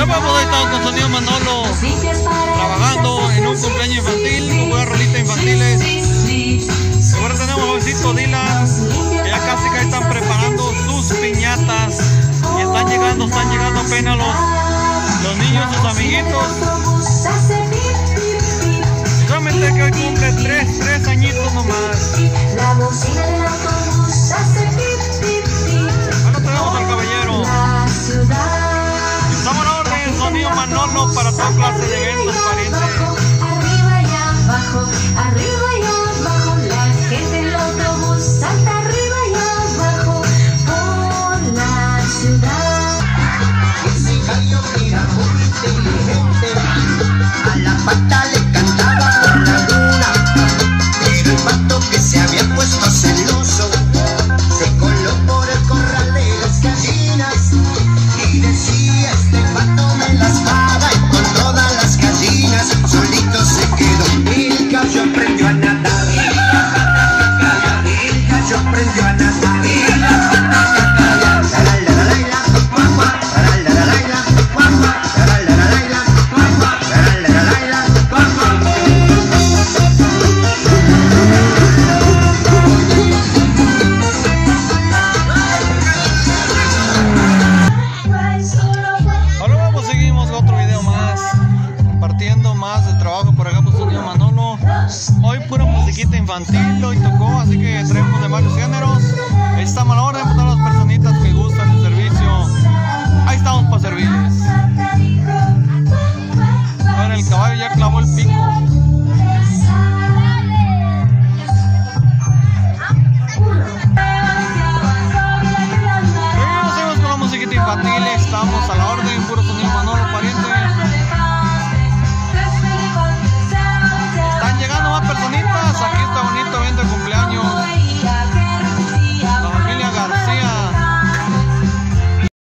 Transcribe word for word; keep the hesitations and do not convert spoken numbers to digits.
vamos, ahí estamos con Sonido Manolo, trabajando en un cumpleaños infantil, con buenas rolitas infantiles. Ahora tenemos a jovencito Dylan, que ya casi que están preparando sus piñatas. Y están llegando, están llegando apenas los, los niños, sus amiguitos. Solamente que hoy cumple tres, tres añitos nomás. Bueno, tenemos al caballero. Estamos a la orden, Sonido Manolo, para toda clase de eventos, parientes. Arriba y abajo, arriba y abajo, la gente en el autobús salta arriba y abajo por la ciudad. Ese gallo era muy inteligente, a la pata le cantaba por la luna, pero el pato que se había puesto celoso se coló por el corral de las gallinas y decía: este pato me las paga, y con todas las gallinas solito se quedó. El gallo aprendió a nadar, el gallo aprendió a nadar. Hoy pura musiquita infantil, hoy tocó, así que traemos de varios géneros. Ahí estamos a la orden para todas las personitas que gustan el servicio. Ahí estamos para servirles.